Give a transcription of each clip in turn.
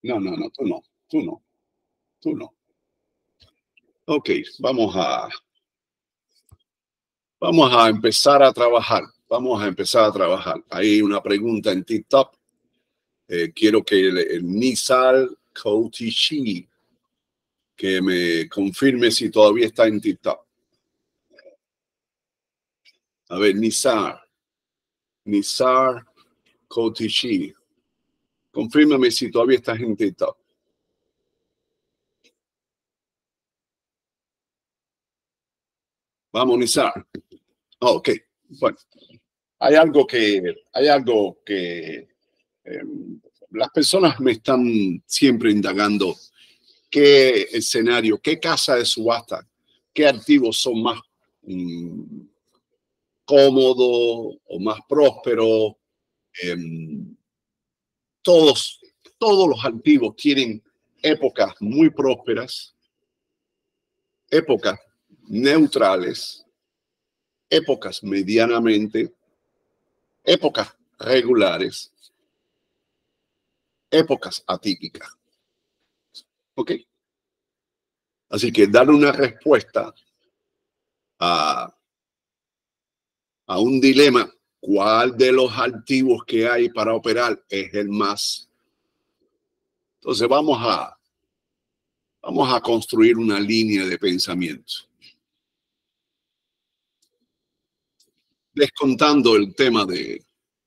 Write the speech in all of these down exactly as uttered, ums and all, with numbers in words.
No, no, no, tú no, tú no, tú no. Ok, vamos a, vamos a empezar a trabajar. Vamos a empezar a trabajar. Hay una pregunta en TikTok. Eh, quiero que el, el Nizar Koutishi que me confirme si todavía está en TikTok. A ver, Nizar. Nizar Koutishi. Confírmame si todavía estás en TikTok. Vamos, Nizar. Oh, ok, bueno. Hay algo que, hay algo que eh, las personas me están siempre indagando. ¿Qué escenario, qué casa de subasta, qué activos son más mm, cómodos o más prósperos? Eh, todos, todos los activos tienen épocas muy prósperas, épocas neutrales, épocas medianamente, épocas regulares, épocas atípicas. ¿Ok? Así que dar una respuesta a, a un dilema, ¿cuál de los activos que hay para operar es el más? Entonces vamos a, vamos a construir una línea de pensamiento. Descontando el tema de,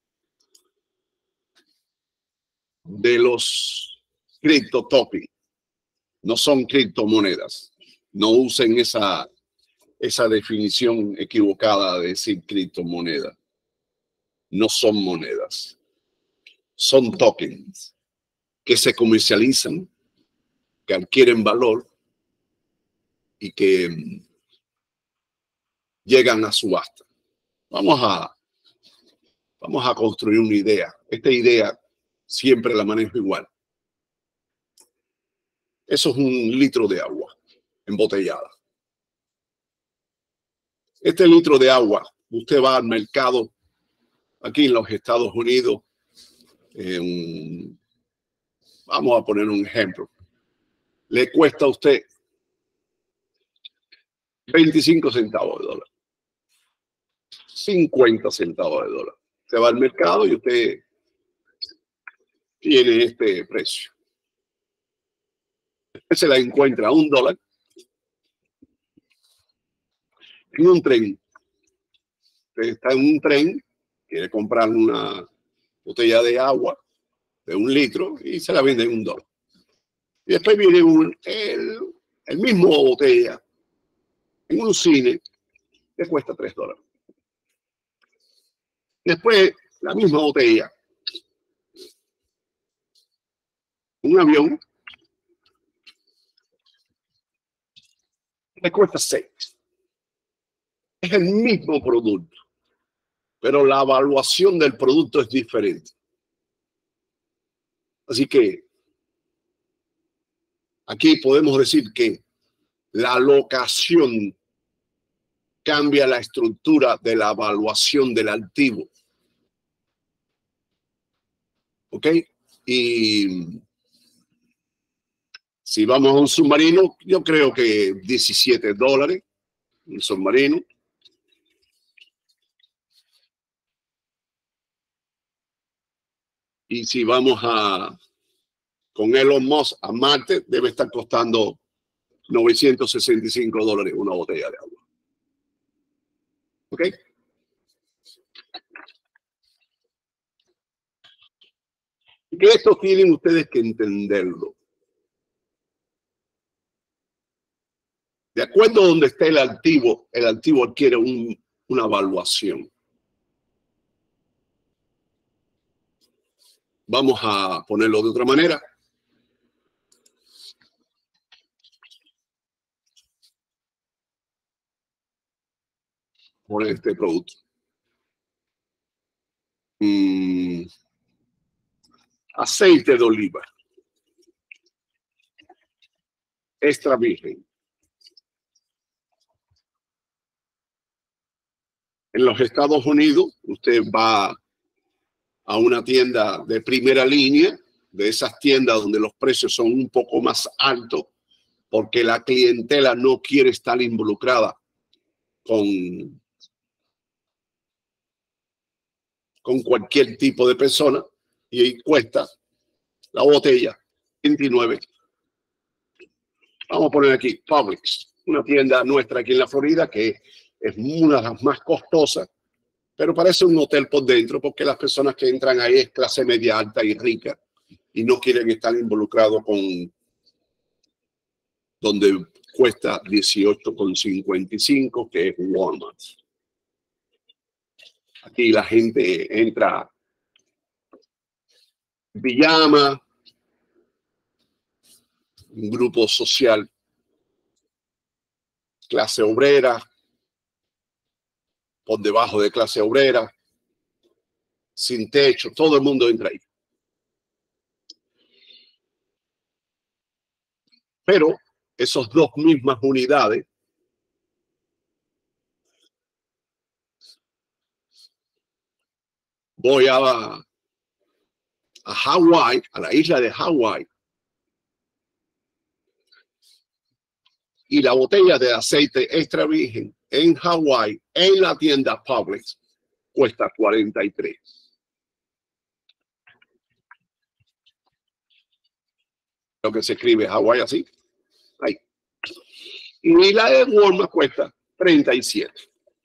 de los criptotokens. No son criptomonedas. No usen esa, esa definición equivocada de decir criptomoneda. No son monedas. Son tokens que se comercializan, que adquieren valor y que mm, llegan a subasta. Vamos a, vamos a construir una idea. Esta idea siempre la manejo igual. Eso es un litro de agua embotellada. Este litro de agua, usted va al mercado aquí en los Estados Unidos, eh, un, vamos a poner un ejemplo, le cuesta a usted veinticinco centavos de dólar, cincuenta centavos de dólar. Se va al mercado y usted tiene este precio. Usted se la encuentra a un dólar en un tren. Usted está en un tren, quiere comprar una botella de agua de un litro y se la vende en un dólar. Y después viene un, el, el mismo botella en un cine que cuesta tres dólares. Después, la misma botella, un avión, le cuesta seis. Es el mismo producto, pero la evaluación del producto es diferente. Así que aquí podemos decir que la locación cambia la estructura de la evaluación del activo. ¿Ok? Y si vamos a un submarino, yo creo que diecisiete dólares, un submarino. Y si vamos a con Elon Musk a Marte, debe estar costando novecientos sesenta y cinco dólares una botella de agua. ¿Ok? Y que esto tienen ustedes que entenderlo. De acuerdo a donde esté el activo, el activo adquiere un, una evaluación. Vamos a ponerlo de otra manera. Por este producto. Mm, aceite de oliva. Extra virgen. En los Estados Unidos, usted va a una tienda de primera línea de esas tiendas donde los precios son un poco más altos porque la clientela no quiere estar involucrada con, con cualquier tipo de persona, y ahí cuesta la botella veintinueve. Vamos a poner aquí Publix, una tienda nuestra aquí en la Florida que es una de las más costosas, pero parece un hotel por dentro porque las personas que entran ahí es clase media alta y rica y no quieren estar involucrados con donde cuesta dieciocho con cincuenta y cinco, que es Walmart. Aquí la gente entra en pijama, un grupo social, clase obrera, por debajo de clase obrera, sin techo, todo el mundo entra ahí. Pero esas dos mismas unidades voy a, a Hawái, a la isla de Hawái, y la botella de aceite extra virgen en Hawái, en la tienda Publix, cuesta cuarenta y tres. Lo que se escribe Hawái así. Ahí. Y la de Walmart cuesta treinta y siete.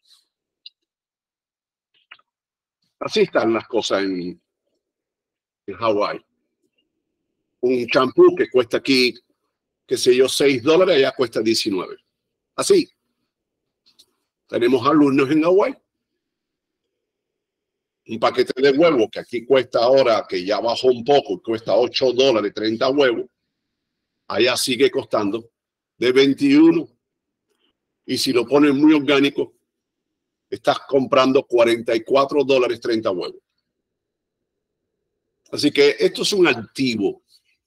Así están las cosas en, en Hawái. Un champú que cuesta aquí, qué sé yo, seis dólares, allá cuesta diecinueve. Así. Tenemos alumnos en Hawái. Un paquete de huevos que aquí cuesta ahora, que ya bajó un poco, cuesta ocho dólares, treinta huevos. Allá sigue costando de veintiuno. Y si lo pones muy orgánico, estás comprando cuarenta y cuatro dólares, treinta huevos. Así que esto es un activo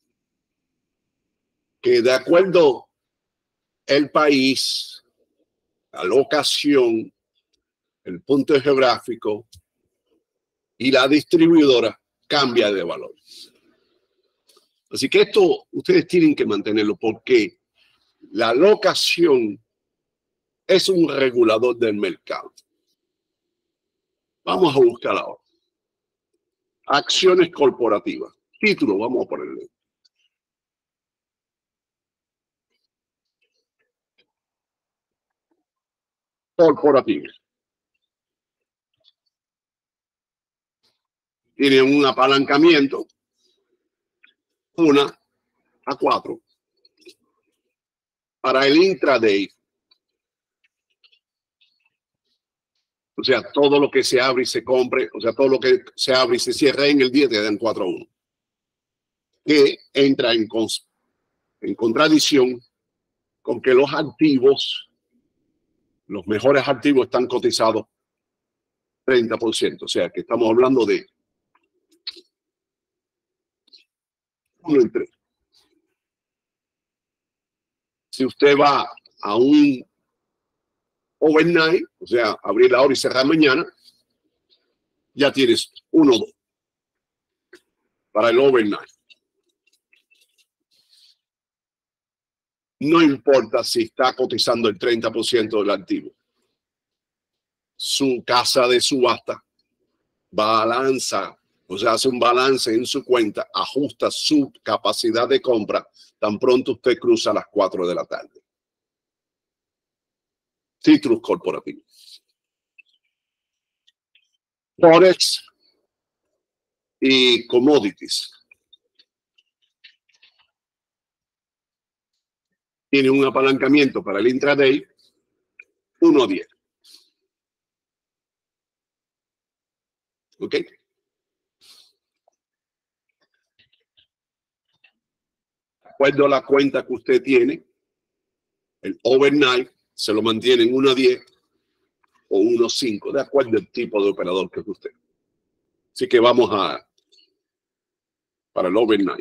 que, de acuerdo el país, la locación, el punto geográfico y la distribuidora, cambia de valor. Así que esto ustedes tienen que mantenerlo porque la locación es un regulador del mercado. Vamos a buscar ahora. Acciones corporativas. Título, vamos a ponerle. Corporativos. Tienen un apalancamiento, una a cuatro, para el intraday. O sea, todo lo que se abre y se compre, o sea, todo lo que se abre y se cierra en el día te dan cuatro a uno. Que entra en, en contradicción con que los activos, los mejores activos están cotizados treinta por ciento. O sea, que estamos hablando de uno en tres. Si usted va a un overnight, o sea, abrir ahora y cerrar mañana, ya tienes uno o dos para el overnight. No importa si está cotizando el treinta por ciento del activo. Su casa de subasta balanza, o sea, hace un balance en su cuenta, ajusta su capacidad de compra tan pronto usted cruza las cuatro de la tarde. Títulos corporativos. Forex y commodities. Tiene un apalancamiento para el intraday uno a diez. ¿Ok? De acuerdo a la cuenta que usted tiene, el overnight se lo mantiene en uno a diez o uno a cinco, de acuerdo al tipo de operador que es usted. Así que vamos a para el overnight.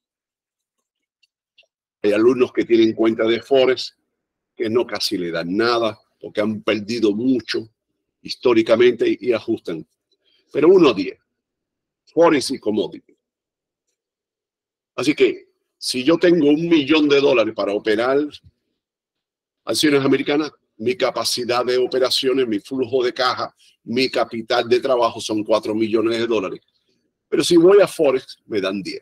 Hay alumnos que tienen cuenta de Forex que no casi le dan nada porque han perdido mucho históricamente y ajustan. Pero uno a diez. Forex y commodity. Así que si yo tengo un millón de dólares para operar acciones americanas, mi capacidad de operaciones, mi flujo de caja, mi capital de trabajo son cuatro millones de dólares. Pero si voy a Forex, me dan diez.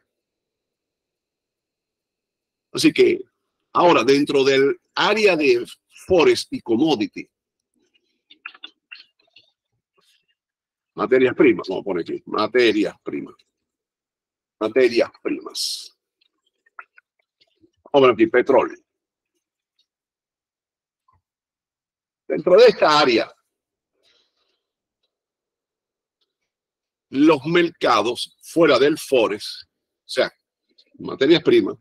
Así que ahora, dentro del área de Forex y commodity, materias primas, vamos a poner aquí, materias primas. Materias primas. Vamos a poner aquí, petróleo. Dentro de esta área, los mercados fuera del Forex, o sea, materias primas,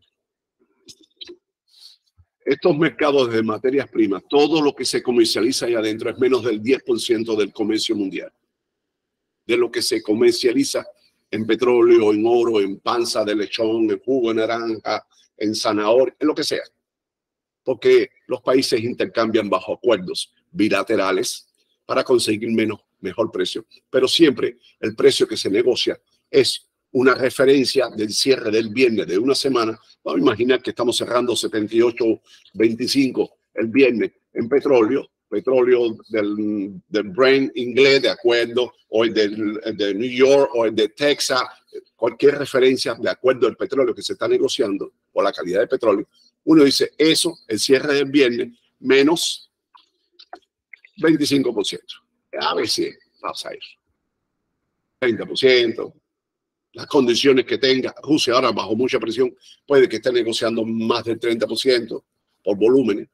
estos mercados de materias primas, todo lo que se comercializa ahí adentro es menos del diez por ciento del comercio mundial. De lo que se comercializa en petróleo, en oro, en panza de lechón, en jugo de naranja, en zanahoria, en lo que sea. Porque los países intercambian bajo acuerdos bilaterales para conseguir menos, mejor precio. Pero siempre el precio que se negocia es una referencia del cierre del viernes de una semana. Vamos a imaginar que estamos cerrando setenta y ocho veinticinco el viernes en petróleo, petróleo del, del Brent inglés, de acuerdo, o el, del, el de New York, o el de Texas, cualquier referencia de acuerdo al petróleo que se está negociando, o la calidad de petróleo. Uno dice, eso, el cierre del viernes, menos veinticinco por ciento. A veces pasa eso. treinta por ciento. Las condiciones que tenga. Rusia ahora bajo mucha presión puede que esté negociando más del treinta por ciento por volúmenes.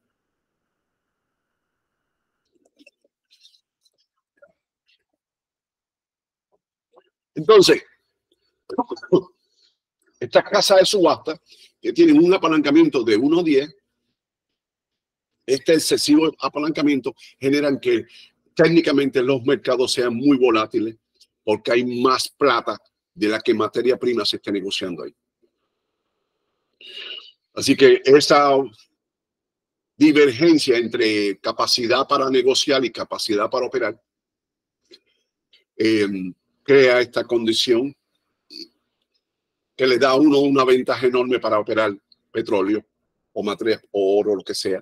Entonces, estas casas de subasta que tienen un apalancamiento de uno a diez, este excesivo apalancamiento generan que técnicamente los mercados sean muy volátiles porque hay más plata de la que materia prima se esté negociando ahí. Así que esa divergencia entre capacidad para negociar y capacidad para operar eh, crea esta condición que le da a uno una ventaja enorme para operar petróleo o materias o oro, lo que sea.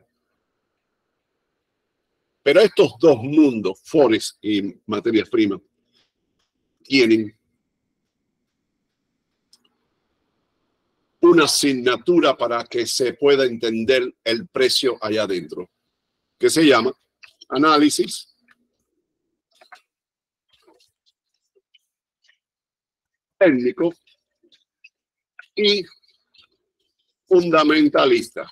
Pero estos dos mundos, Forex y materias primas, tienen una asignatura para que se pueda entender el precio allá adentro, que se llama análisis técnico y fundamentalista.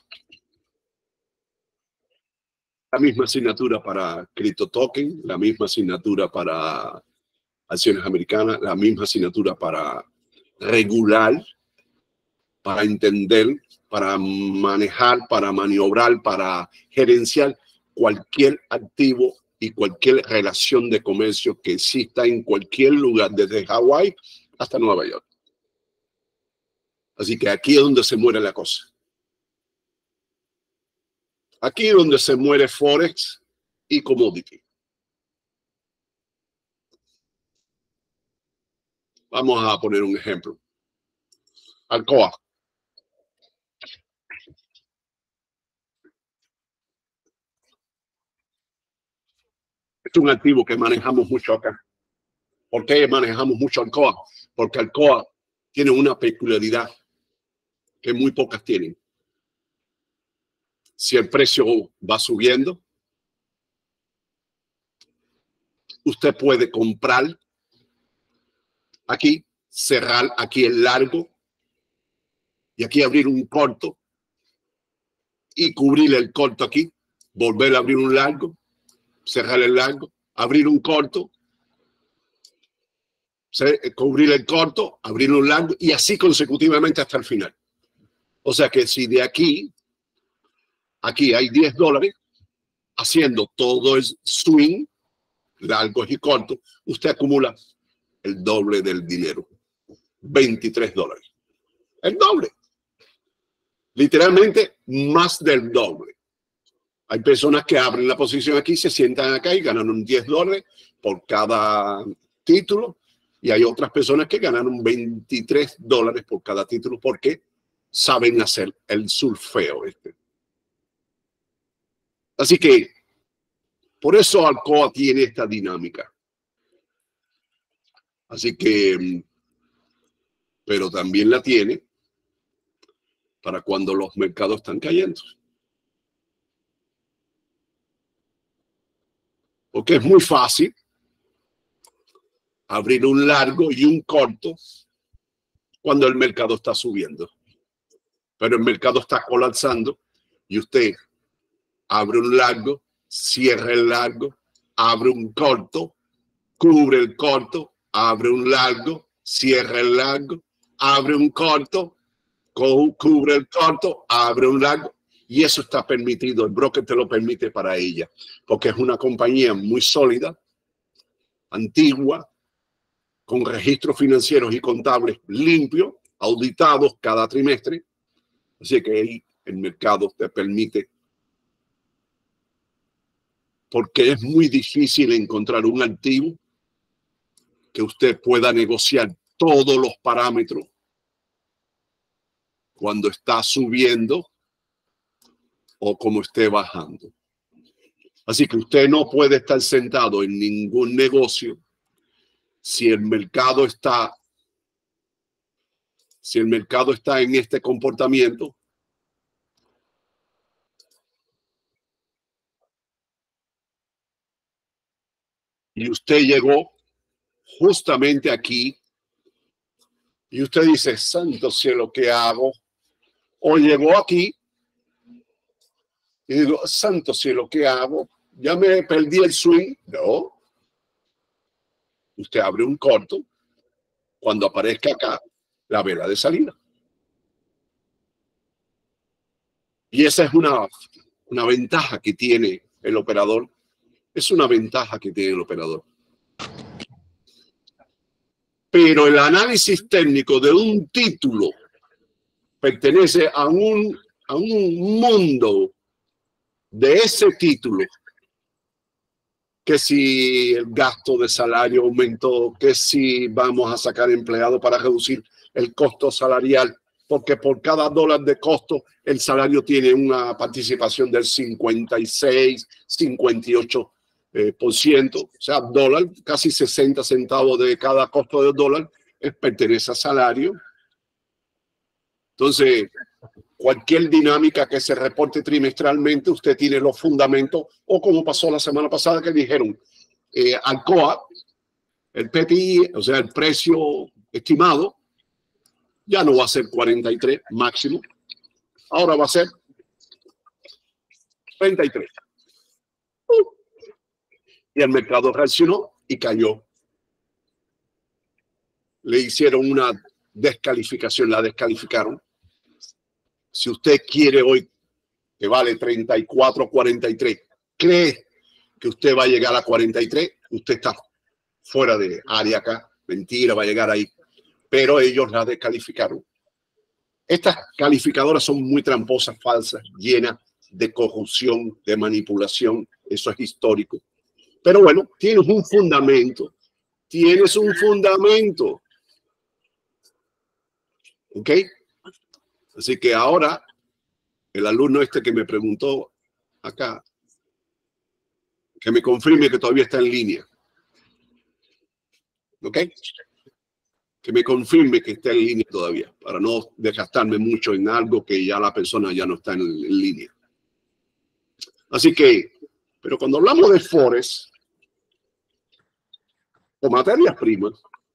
La misma asignatura para cripto token, la misma asignatura para acciones americanas, la misma asignatura para regular, para entender, para manejar, para maniobrar, para gerenciar cualquier activo y cualquier relación de comercio que exista en cualquier lugar, desde Hawái hasta Nueva York. Así que aquí es donde se muere la cosa. Aquí es donde se muere Forex y commodity. Vamos a poner un ejemplo. Alcoa. Es un activo que manejamos mucho acá. ¿Por qué manejamos mucho Alcoa? Porque Alcoa tiene una peculiaridad que muy pocas tienen. Si el precio va subiendo, usted puede comprar aquí, cerrar aquí el largo y aquí abrir un corto y cubrir el corto aquí, volver a abrir un largo, cerrar el largo, abrir un corto, cubrir el corto, abrir un largo y así consecutivamente hasta el final. O sea que si de aquí, aquí hay diez dólares, haciendo todo el swing, largos y cortos, usted acumula el doble del dinero, veintitrés dólares. El doble. Literalmente más del doble. Hay personas que abren la posición aquí, se sientan acá y ganan diez dólares por cada título. Y hay otras personas que ganaron veintitrés dólares por cada título. ¿Por qué? saben hacer el surfeo este. Así que por eso Alcoa tiene esta dinámica. Así que, pero también la tiene para cuando los mercados están cayendo. Porque es muy fácil abrir un largo y un corto cuando el mercado está subiendo. Pero el mercado está colapsando y usted abre un largo, cierra el largo, abre un corto, cubre el corto, abre un largo, cierra el largo, abre un corto, cubre el corto, abre un largo. Y eso está permitido, el broker te lo permite para ella, porque es una compañía muy sólida, antigua, con registros financieros y contables limpios, auditados cada trimestre. Así que ahí el mercado te permite, porque es muy difícil encontrar un activo que usted pueda negociar todos los parámetros cuando está subiendo o como esté bajando. Así que usted no puede estar sentado en ningún negocio si el mercado está, si el mercado está en este comportamiento. Y usted llegó justamente aquí y usted dice, santo cielo, ¿qué hago? O llegó aquí y digo, santo cielo, ¿qué hago? Ya me perdí el swing. No. Usted abre un corto cuando aparezca acá la vela de salida. Y esa es una, una ventaja que tiene el operador. Es una ventaja que tiene el operador. Pero el análisis técnico de un título pertenece a un, a un mundo de ese título, que si el gasto de salario aumentó, que si vamos a sacar empleados para reducir el costo salarial, porque por cada dólar de costo el salario tiene una participación del cincuenta y seis, cincuenta y ocho eh, por ciento, o sea, dólar, casi sesenta centavos de cada costo de dólar es, pertenece a salario. Entonces, cualquier dinámica que se reporte trimestralmente, usted tiene los fundamentos, o como pasó la semana pasada que dijeron, eh, Alcoa, el P P I, o sea, el precio estimado, ya no va a ser cuarenta y tres máximo, ahora va a ser treinta y tres. Y el mercado reaccionó y cayó. Le hicieron una descalificación, la descalificaron. Si usted quiere hoy que vale treinta y cuatro, cuarenta y tres, cree que usted va a llegar a cuarenta y tres, usted está fuera de área acá. Mentira, va a llegar ahí. Pero ellos la descalificaron. Estas calificadoras son muy tramposas, falsas, llenas de corrupción, de manipulación. Eso es histórico. Pero bueno, tienes un fundamento. Tienes un fundamento. ¿Ok? Así que ahora, el alumno este que me preguntó acá, que me confirme que todavía está en línea. ¿Ok? Que me confirme que está en línea todavía, para no desgastarme mucho en algo que ya la persona ya no está en, en línea. Así que, pero cuando hablamos de Forex o materias primas,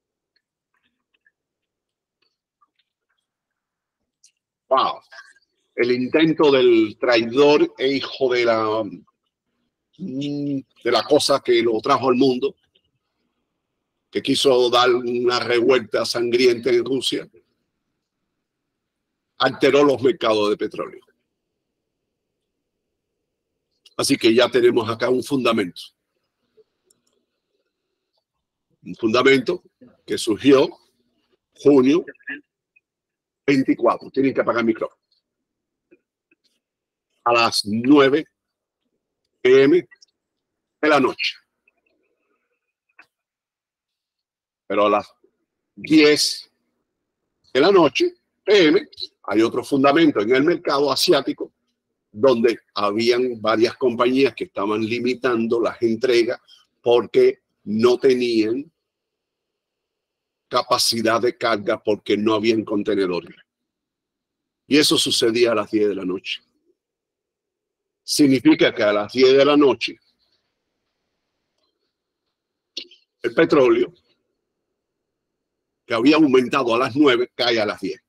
wow, el intento del traidor e hijo de la, de la cosa que lo trajo al mundo, que quiso dar una revuelta sangrienta en Rusia, alteró los mercados de petróleo. Así que ya tenemos acá un fundamento. Un fundamento que surgió junio veinticuatro. Tienen que apagar el micrófono. A las nueve p m de la noche. Pero a las diez de la noche, P M, hay otro fundamento en el mercado asiático donde habían varias compañías que estaban limitando las entregas porque no tenían capacidad de carga porque no habían contenedores. Y eso sucedía a las diez de la noche. Significa que a las diez de la noche el petróleo, que había aumentado a las nueve, cae a las diez.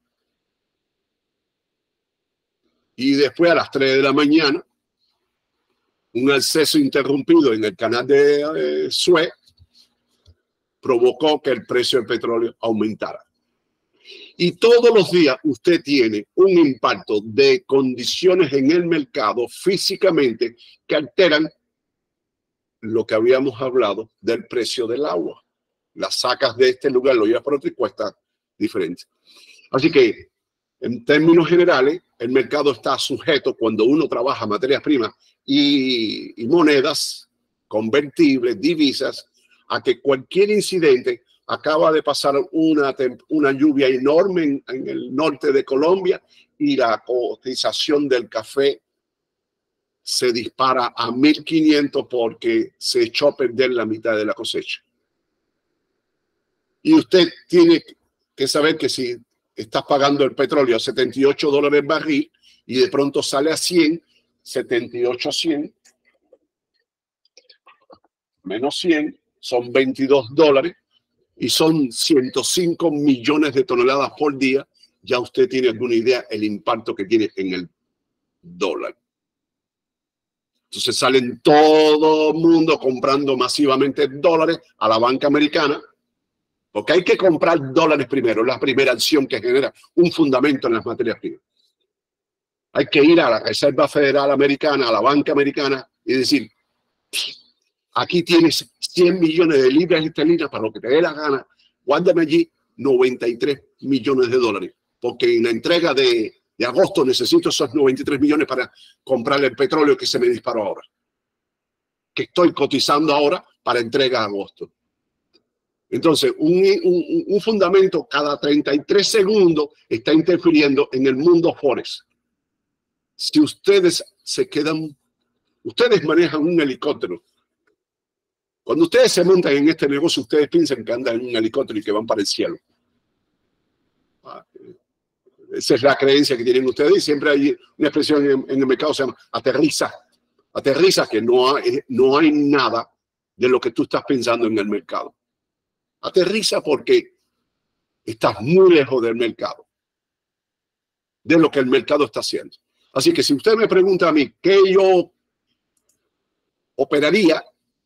Y después a las tres de la mañana, un acceso interrumpido en el canal de eh, Suez provocó que el precio del petróleo aumentara. Y todos los días usted tiene un impacto de condiciones en el mercado físicamente que alteran lo que habíamos hablado del precio del agua. Las sacas de este lugar, lo llevas por otro y cuesta diferente. Así que, en términos generales, el mercado está sujeto cuando uno trabaja materias primas y, y monedas convertibles, divisas, a que cualquier incidente. Acaba de pasar una, una lluvia enorme en, en el norte de Colombia y la cotización del café se dispara a mil quinientos porque se echó a perder la mitad de la cosecha. Y usted tiene que saber que si estás pagando el petróleo a setenta y ocho dólares el barril y de pronto sale a cien, setenta y ocho a cien, menos cien, son veintidós dólares. Y son ciento cinco millones de toneladas por día, ya usted tiene alguna idea el impacto que tiene en el dólar. Entonces salen todo el mundo comprando masivamente dólares a la banca americana, porque hay que comprar dólares primero, es la primera acción que genera un fundamento en las materias primas. Hay que ir a la Reserva Federal Americana, a la banca americana y decir, aquí tienes cien millones de libras esterlinas para lo que te dé la gana. Guárdame allí noventa y tres millones de dólares. Porque en la entrega de, de agosto necesito esos noventa y tres millones para comprar el petróleo que se me disparó ahora. Que estoy cotizando ahora para entrega a agosto. Entonces, un, un, un fundamento cada treinta y tres segundos está interfiriendo en el mundo forex. Si ustedes se quedan, ustedes manejan un helicóptero. Cuando ustedes se montan en este negocio, ustedes piensan que andan en un helicóptero y que van para el cielo. Esa es la creencia que tienen ustedes y siempre hay una expresión en, en el mercado que se llama aterriza. Aterriza, que no hay, no hay nada de lo que tú estás pensando en el mercado. Aterriza porque estás muy lejos del mercado, de lo que el mercado está haciendo. Así que si usted me pregunta a mí qué yo operaría,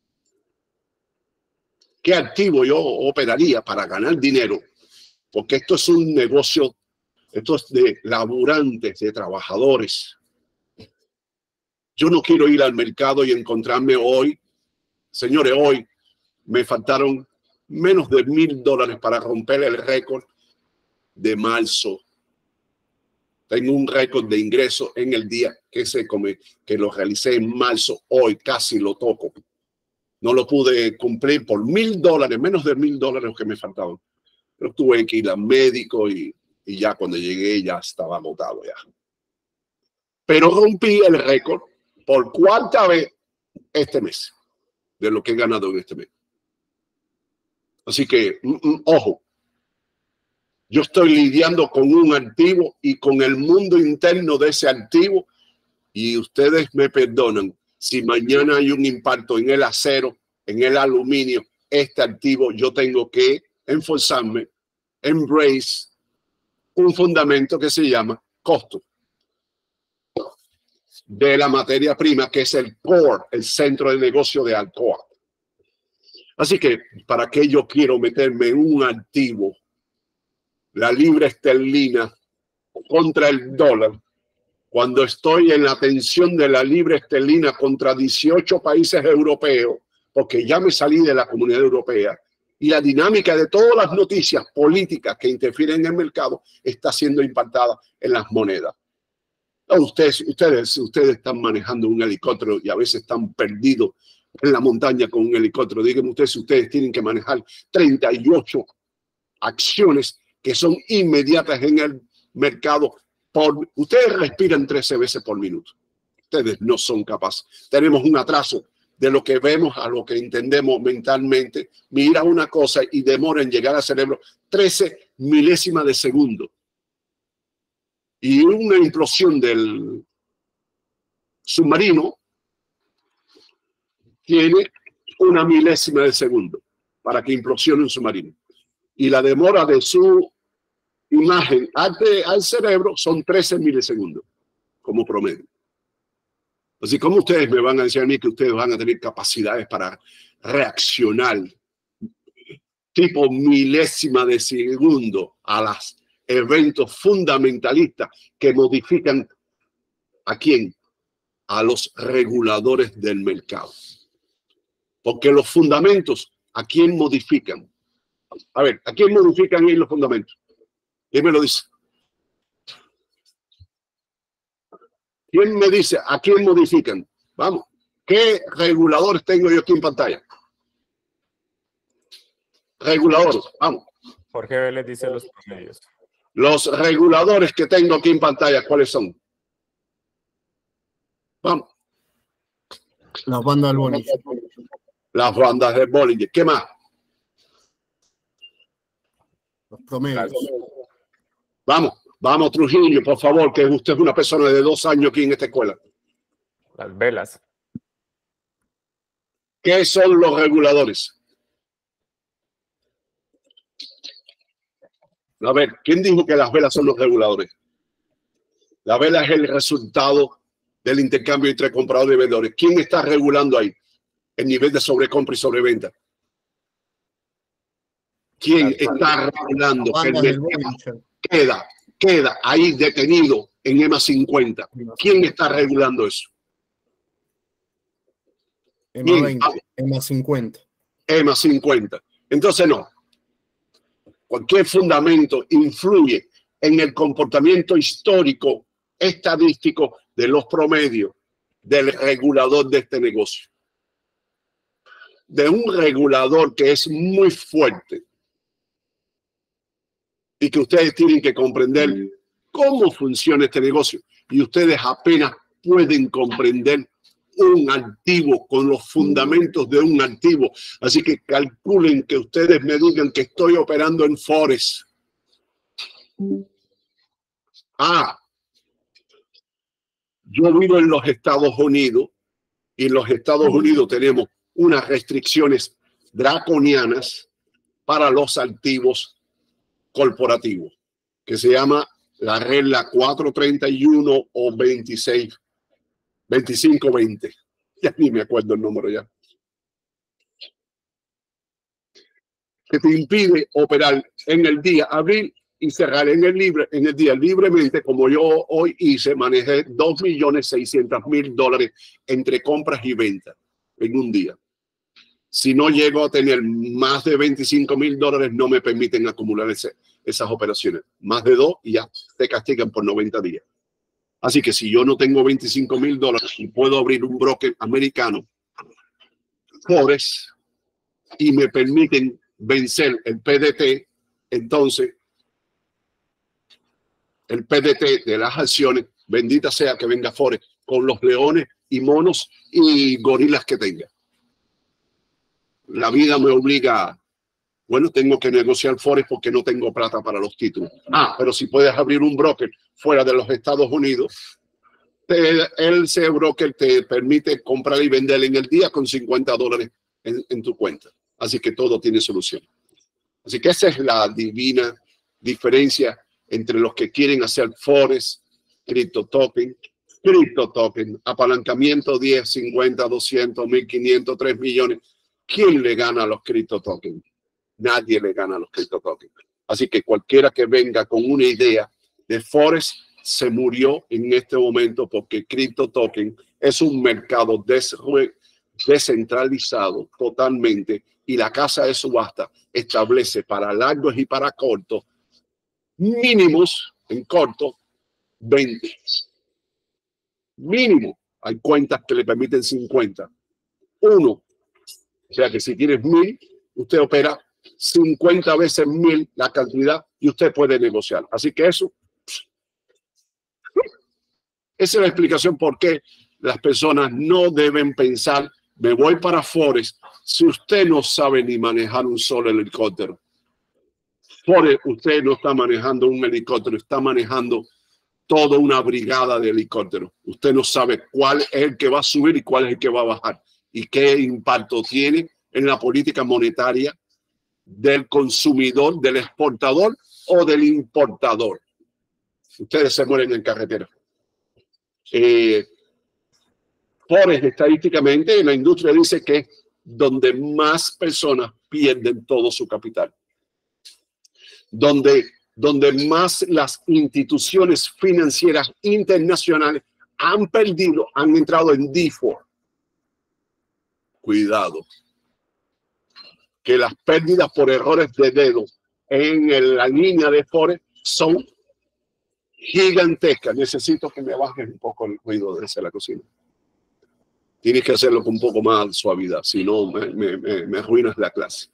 qué activo yo operaría para ganar dinero, porque esto es un negocio, esto es de laburantes, de trabajadores. Yo no quiero ir al mercado y encontrarme hoy, señores, hoy me faltaron menos de mil dólares para romper el récord de marzo. Tengo un récord de ingresos en el día que, se come, que lo realicé en marzo, hoy casi lo toco. No lo pude cumplir por mil dólares, menos de mil dólares que me faltaban. Pero tuve que ir al médico y, y ya cuando llegué ya estaba agotado ya. Pero rompí el récord por cuarta vez este mes de lo que he ganado en este mes. Así que, mm, mm, ojo, yo estoy lidiando con un activo y con el mundo interno de ese activo y ustedes me perdonan. Si mañana hay un impacto en el acero, en el aluminio, este activo, yo tengo que enforzarme, embrace un fundamento que se llama costo de la materia prima, que es el core, el centro de negocio de Alcoa. Así que, ¿para qué yo quiero meterme en un activo, la libra esterlina contra el dólar, cuando estoy en la tensión de la libra esterlina contra dieciocho países europeos, porque ya me salí de la Comunidad Europea, y la dinámica de todas las noticias políticas que interfieren en el mercado está siendo impactada en las monedas? No, ustedes, ustedes, ustedes están manejando un helicóptero y a veces están perdidos en la montaña con un helicóptero. Díganme ustedes si ustedes tienen que manejar treinta y ocho acciones que son inmediatas en el mercado por, ustedes respiran trece veces por minuto. Ustedes no son capaces. Tenemos un atraso de lo que vemos a lo que entendemos mentalmente. Mira una cosa y demora en llegar al cerebro trece milésimas de segundo. Y una implosión del submarino tiene una milésima de segundo para que implosione un submarino. Y la demora de su imagen al, al cerebro son trece milisegundos como promedio. Así como ustedes me van a decir a mí que ustedes van a tener capacidades para reaccionar tipo milésima de segundo a los eventos fundamentalistas que modifican ¿a quién? A los reguladores del mercado. Porque los fundamentos, ¿a quién modifican? A ver, ¿a quién modifican ahí los fundamentos? ¿Quién me lo dice? ¿Quién me dice a quién modifican? Vamos, ¿qué reguladores tengo yo aquí en pantalla? Reguladores, vamos. Jorge Vélez dice los promedios. Los reguladores que tengo aquí en pantalla, ¿cuáles son? Vamos. Las bandas del Bollinger. Las bandas de Bollinger. ¿Qué más? Los promedios. Vamos, vamos, Trujillo, por favor, que usted es una persona de dos años aquí en esta escuela. Las velas. ¿Qué son los reguladores? A ver, ¿quién dijo que las velas son los reguladores? La vela es el resultado del intercambio entre compradores y vendedores. ¿Quién está regulando ahí el nivel de sobrecompra y sobreventa? ¿Quién está regulando que el mercado queda, queda ahí detenido en E M A cincuenta? ¿Quién está regulando eso? E M A veinte, E M A cincuenta. E M A cincuenta. Entonces no. Cualquier fundamento influye en el comportamiento histórico, estadístico de los promedios del regulador de este negocio. De un regulador que es muy fuerte y que ustedes tienen que comprender cómo funciona este negocio. Y ustedes apenas pueden comprender un activo con los fundamentos de un activo. Así que calculen que ustedes me digan que estoy operando en Forex. Ah, yo vivo en los Estados Unidos y en los Estados Unidos tenemos unas restricciones draconianas para los activos corporativos, que se llama la regla cuatrocientos treinta y uno o veintiséis. veinticinco veinte. Ya ni me acuerdo el número ya. Que te impide operar en el día, abrir y cerrar en el libre, en el día libremente, como yo hoy hice, manejé dos millones seiscientos mil dólares entre compras y ventas en un día. Si no llego a tener más de veinticinco mil dólares, no me permiten acumular ese, esas operaciones. Más de dos y ya te castigan por noventa días. Así que si yo no tengo veinticinco mil dólares y puedo abrir un broker americano, Forex, y me permiten vencer el P D T, entonces el P D T de las acciones, bendita sea que venga Forex con los leones y monos y gorilas que tenga. La vida me obliga, bueno, tengo que negociar Forex porque no tengo plata para los títulos. Ah, pero si puedes abrir un broker fuera de los Estados Unidos, te, el ese broker te permite comprar y vender en el día con cincuenta dólares en, en tu cuenta. Así que todo tiene solución. Así que esa es la divina diferencia entre los que quieren hacer Forex, cripto token, cripto token, apalancamiento diez, cincuenta, doscientos, mil quinientos, tres millones. ¿Quién le gana a los cripto tokens? Nadie le gana a los cripto tokens. Así que cualquiera que venga con una idea de Forex se murió en este momento, porque cripto token es un mercado des descentralizado totalmente, y la casa de subasta establece para largos y para cortos mínimos en corto veinte. Mínimo. Hay cuentas que le permiten cincuenta. Uno. O sea que si tienes mil, usted opera cincuenta veces mil la cantidad y usted puede negociar. Así que eso Esa es la explicación por qué las personas no deben pensar, me voy para Forex, si usted no sabe ni manejar un solo helicóptero. Forex, usted no está manejando un helicóptero, está manejando toda una brigada de helicópteros. Usted no sabe cuál es el que va a subir y cuál es el que va a bajar y qué impacto tiene en la política monetaria del consumidor, del exportador o del importador. Ustedes se mueren en carretera. Eh, Forex, estadísticamente, la industria dice que es donde más personas pierden todo su capital. Donde, donde más las instituciones financieras internacionales han perdido, han entrado en default. Cuidado. Que las pérdidas por errores de dedo en el, la línea de Forex son gigantescas. Necesito que me bajes un poco el ruido desde la cocina. Tienes que hacerlo con un poco más suavidad, si no me, me, me, me arruinas la clase.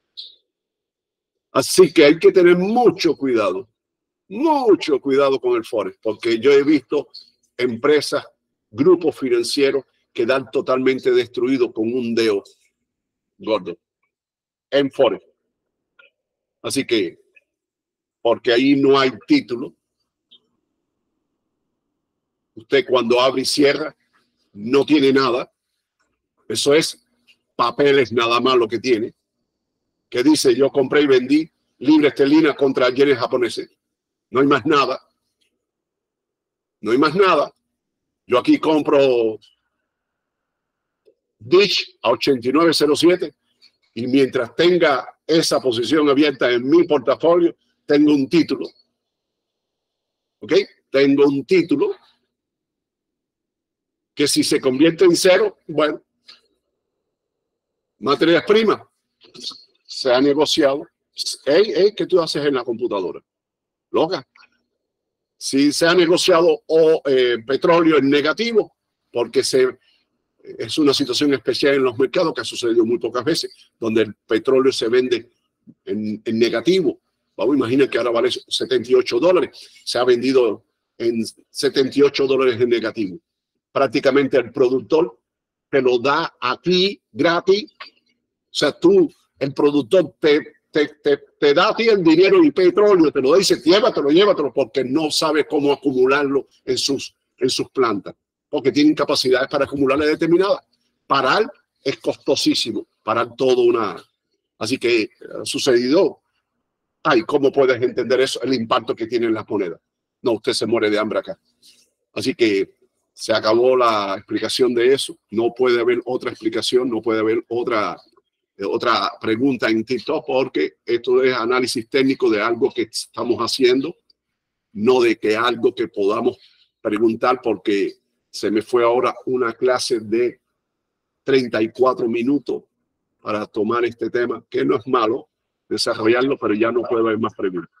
Así que hay que tener mucho cuidado, mucho cuidado con el Forex, porque yo he visto empresas, grupos financieros que dan totalmente destruidos con un dedo gordo en Forex. Así que, porque ahí no hay título, usted cuando abre y cierra no tiene nada. Eso es papeles nada más lo que tiene. Que dice yo compré y vendí libra esterlina contra yenes japoneses. No hay más nada. No hay más nada. Yo aquí compro Dish a ochenta y nueve cero siete y mientras tenga esa posición abierta en mi portafolio, tengo un título. ¿Ok? Tengo un título que si se convierte en cero, bueno, materias primas, se ha negociado. Hey, hey, ¿qué tú haces en la computadora? Loca. Si se ha negociado o eh, petróleo en negativo, porque se, es una situación especial en los mercados que ha sucedido muy pocas veces, donde el petróleo se vende en, en negativo. Vamos a imaginar que ahora vale setenta y ocho dólares. Se ha vendido en setenta y ocho dólares en negativo. Prácticamente el productor te lo da a ti gratis. O sea, tú, el productor te, te, te, te da a ti el dinero y petróleo, te lo dice, llévatelo, llévatelo, porque no sabe cómo acumularlo en sus, en sus plantas, porque tienen capacidades para acumularle determinadas. Parar es costosísimo, parar todo una... Así que ha sucedido. Ay, ¿cómo puedes entender eso? El impacto que tienen las monedas. No, usted se muere de hambre acá. Así que se acabó la explicación de eso. No puede haber otra explicación, no puede haber otra, eh, otra pregunta en TikTok, porque esto es análisis técnico de algo que estamos haciendo, no de que algo que podamos preguntar, porque se me fue ahora una clase de treinta y cuatro minutos para tomar este tema, que no es malo desarrollarlo, pero ya no puede haber más preguntas.